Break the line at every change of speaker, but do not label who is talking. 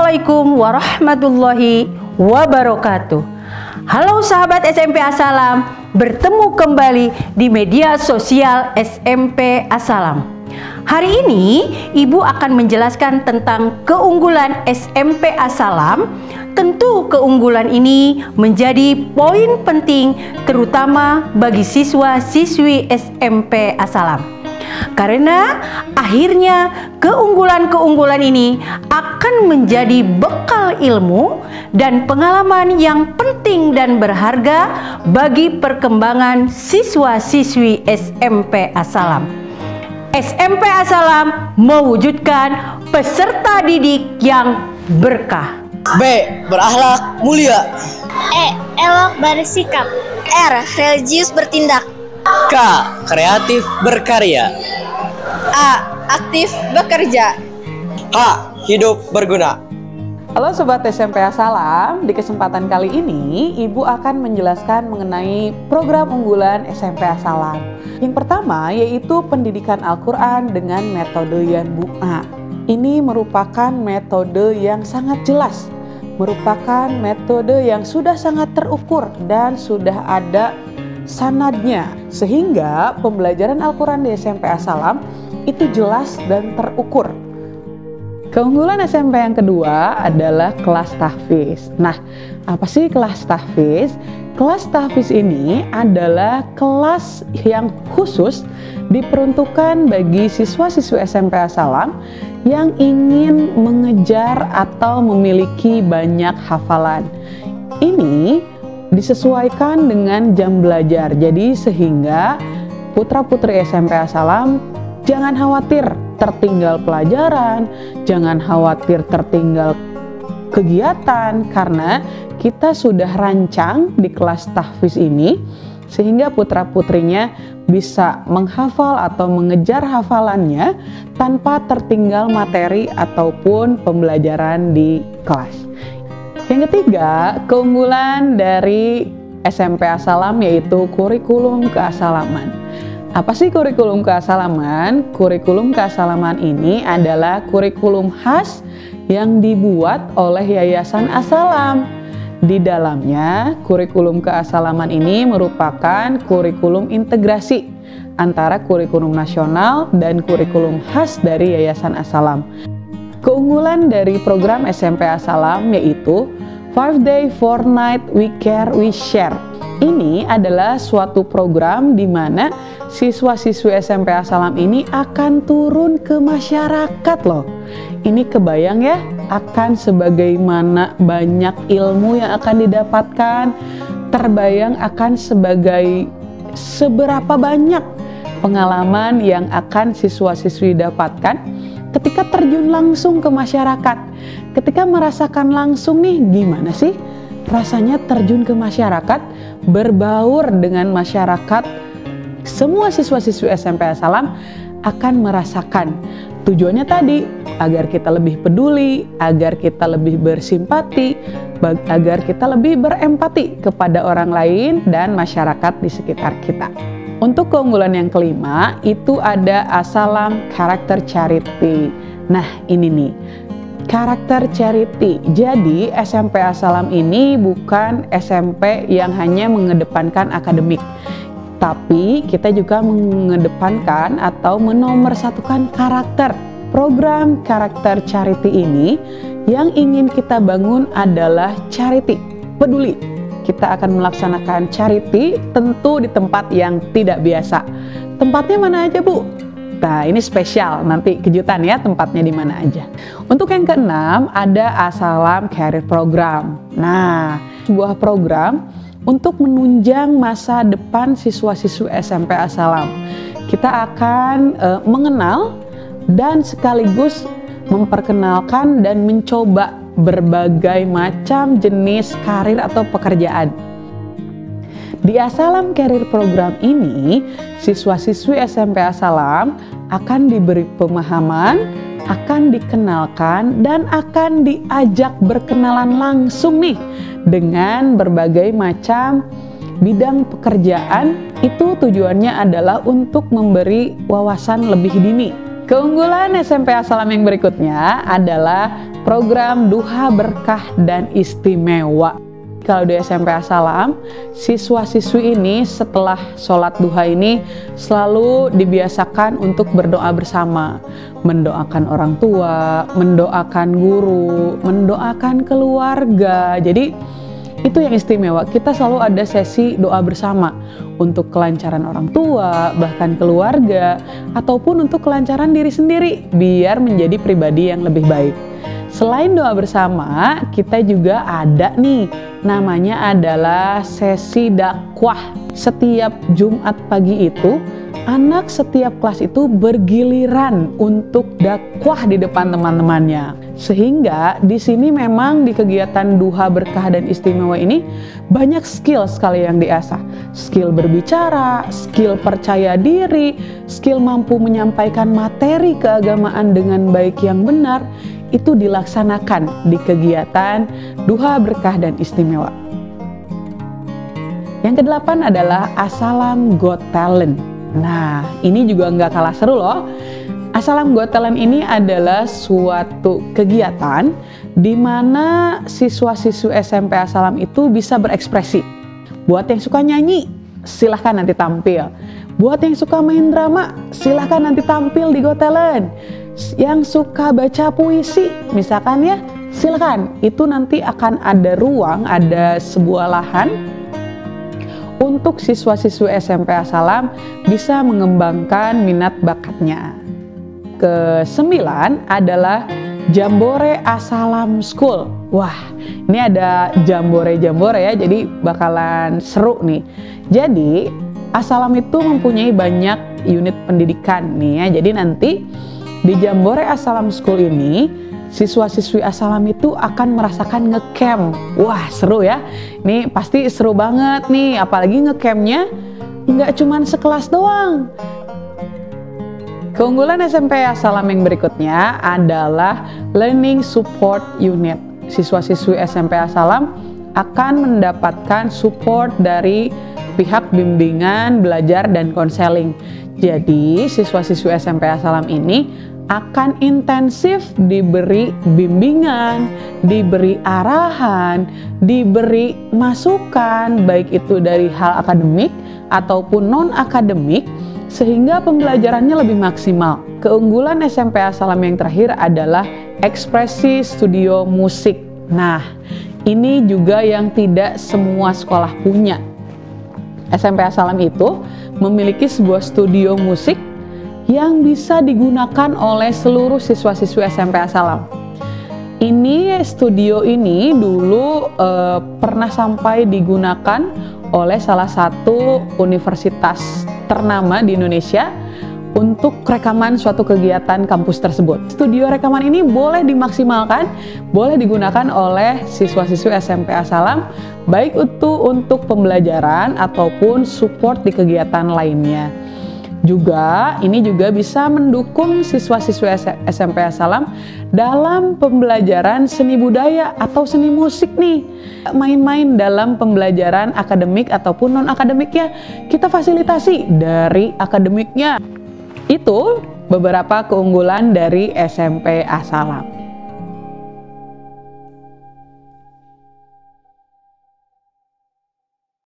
Assalamualaikum warahmatullahi wabarakatuh. Halo sahabat SMP As-Salam, bertemu kembali di media sosial SMP As-Salam. Hari ini Ibu akan menjelaskan tentang keunggulan SMP As-Salam. Tentu keunggulan ini menjadi poin penting terutama bagi siswa-siswi SMP As-Salam. Karena akhirnya keunggulan-keunggulan ini akan menjadi bekal ilmu dan pengalaman yang penting dan berharga bagi perkembangan siswa-siswi SMP As-Salam. SMP As-Salam mewujudkan peserta didik yang berkah.
B. Berakhlak mulia.
E. Elok bersikap. R. Religius bertindak.
K. Kreatif berkarya.
A. Aktif bekerja.
H. Hidup berguna.
Halo Sobat SMP As-Salam, di kesempatan kali ini Ibu akan menjelaskan mengenai program unggulan SMP As-Salam. Yang pertama yaitu pendidikan Al-Quran dengan metode Yanbu'a. Ini merupakan metode yang sangat jelas, merupakan metode yang sudah sangat terukur dan sudah ada sanadnya, sehingga pembelajaran Al-Quran di SMP As-Salam itu jelas dan terukur. Keunggulan SMP yang kedua adalah kelas tahfiz. Nah, apa sih kelas tahfiz? Kelas tahfiz ini adalah kelas yang khusus diperuntukkan bagi siswa-siswi SMP As-Salam yang ingin mengejar atau memiliki banyak hafalan. Ini disesuaikan dengan jam belajar, jadi sehingga putra-putri SMP As-Salam jangan khawatir tertinggal pelajaran, jangan khawatir tertinggal kegiatan, karena kita sudah rancang di kelas tahfiz ini sehingga putra-putrinya bisa menghafal atau mengejar hafalannya tanpa tertinggal materi ataupun pembelajaran di kelas. Yang ketiga, keunggulan dari SMP As-Salam yaitu kurikulum keassalaman. Apa sih kurikulum keassalaman? Kurikulum keassalaman ini adalah kurikulum khas yang dibuat oleh Yayasan As-Salam. Di dalamnya, kurikulum keassalaman ini merupakan kurikulum integrasi antara kurikulum nasional dan kurikulum khas dari Yayasan As-Salam. Keunggulan dari program SMP As-Salam yaitu 5 Day 4 Night We Care We Share. Ini adalah suatu program di mana siswa-siswi SMP As-Salam ini akan turun ke masyarakat loh. Ini kebayang ya, akan sebagaimana banyak ilmu yang akan didapatkan, terbayang akan seberapa banyak pengalaman yang akan siswa-siswi dapatkan ketika terjun langsung ke masyarakat, ketika merasakan langsung nih gimana sih rasanya terjun ke masyarakat, berbaur dengan masyarakat. Semua siswa-siswi SMP As-Salam akan merasakan. Tujuannya tadi agar kita lebih peduli, agar kita lebih bersimpati, agar kita lebih berempati kepada orang lain dan masyarakat di sekitar kita. Untuk keunggulan yang kelima itu ada As-Salam Karakter Charity. Nah ini nih, karakter charity. Jadi SMP As-Salam ini bukan SMP yang hanya mengedepankan akademik, tapi kita juga mengedepankan atau menomorsatukan karakter. Program karakter charity ini yang ingin kita bangun adalah charity, peduli. Kita akan melaksanakan charity tentu di tempat yang tidak biasa. Tempatnya mana aja Bu? Nah ini spesial, nanti kejutan ya tempatnya di mana aja. Untuk yang keenam ada As-Salam Career Program. Nah sebuah program untuk menunjang masa depan siswa-siswi SMP As-Salam. Kita akan mengenal dan sekaligus memperkenalkan dan mencoba berbagai macam jenis karir atau pekerjaan. Di As-Salam Career Program ini, siswa-siswi SMP As-Salam akan diberi pemahaman, akan dikenalkan, dan akan diajak berkenalan langsung nih dengan berbagai macam bidang pekerjaan. Itu tujuannya adalah untuk memberi wawasan lebih dini. Keunggulan SMP As-Salam yang berikutnya adalah program Duha Berkah dan Istimewa. Kalau di SMP As-Salam, siswa-siswi ini setelah sholat duha ini selalu dibiasakan untuk berdoa bersama. Mendoakan orang tua, mendoakan guru, mendoakan keluarga. Jadi itu yang istimewa, kita selalu ada sesi doa bersama untuk kelancaran orang tua, bahkan keluarga, ataupun untuk kelancaran diri sendiri, biar menjadi pribadi yang lebih baik. Selain doa bersama, kita juga ada nih, namanya adalah sesi dakwah. Setiap Jumat pagi itu, anak setiap kelas itu bergiliran untuk dakwah di depan teman-temannya. Sehingga di sini memang di kegiatan Duha Berkah dan Istimewa ini banyak skill sekali yang diasah. Skill berbicara, skill percaya diri, skill mampu menyampaikan materi keagamaan dengan baik yang benar, itu dilaksanakan di kegiatan Duha Berkah dan Istimewa. Yang kedelapan adalah As-Salam Got Talent. Nah, ini juga nggak kalah seru loh. As-Salam Got Talent ini adalah suatu kegiatan di mana siswa-siswi SMP As-Salam itu bisa berekspresi. Buat yang suka nyanyi, silahkan nanti tampil. Buat yang suka main drama, silahkan nanti tampil di Got Talent. Yang suka baca puisi, misalkan ya, silahkan. Itu nanti akan ada ruang, ada sebuah lahan untuk siswa-siswi SMP As-Salam bisa mengembangkan minat bakatnya. Kesembilan adalah Jambore As-Salam School. Wah, ini ada jambore-jambore ya, jadi bakalan seru nih. Jadi, As-Salam itu mempunyai banyak unit pendidikan nih ya. Jadi nanti di Jambore As-Salam School ini, siswa-siswi As-Salam itu akan merasakan ngecamp. Wah, seru ya. Ini pasti seru banget nih, apalagi ngecampnya nggak cuman sekelas doang. Keunggulan SMP As-Salam yang berikutnya adalah Learning Support Unit. Siswa-siswi SMP As-Salam akan mendapatkan support dari pihak bimbingan, belajar, dan konseling. Jadi, siswa-siswi SMP As-Salam ini akan intensif diberi bimbingan, diberi arahan, diberi masukan, baik itu dari hal akademik ataupun non-akademik, sehingga pembelajarannya lebih maksimal. Keunggulan SMP As-Salam yang terakhir adalah ekspresi studio musik. Nah, ini juga yang tidak semua sekolah punya. SMP As-Salam itu memiliki sebuah studio musik yang bisa digunakan oleh seluruh siswa-siswi SMP As-Salam. Ini studio ini dulu pernah sampai digunakan oleh salah satu universitas ternama di Indonesia untuk rekaman suatu kegiatan kampus tersebut. Studio rekaman ini boleh dimaksimalkan, boleh digunakan oleh siswa-siswi SMP As-Salam, baik itu untuk pembelajaran ataupun support di kegiatan lainnya. Juga, ini juga bisa mendukung siswa-siswi SMP As-Salam dalam pembelajaran seni budaya atau seni musik nih. Main-main dalam pembelajaran akademik ataupun non-akademiknya, kita fasilitasi dari akademiknya. Itu beberapa keunggulan dari SMP As-Salam.